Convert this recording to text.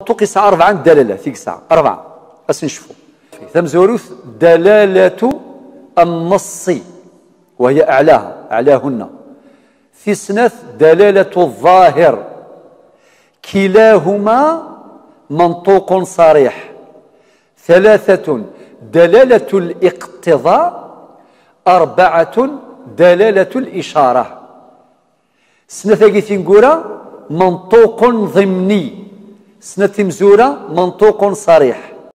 المنطوق يسعى 4 دلالة فيك ساعة 4 بس نشوفوا ثمزوروث دلالة النص وهي أعلاهن في سنث دلالة الظاهر كلاهما منطوق صريح 3 دلالة الاقتضاء 4 دلالة الإشارة سنة ثنقورة منطوق ضمني سنة مزورة منطوق صريح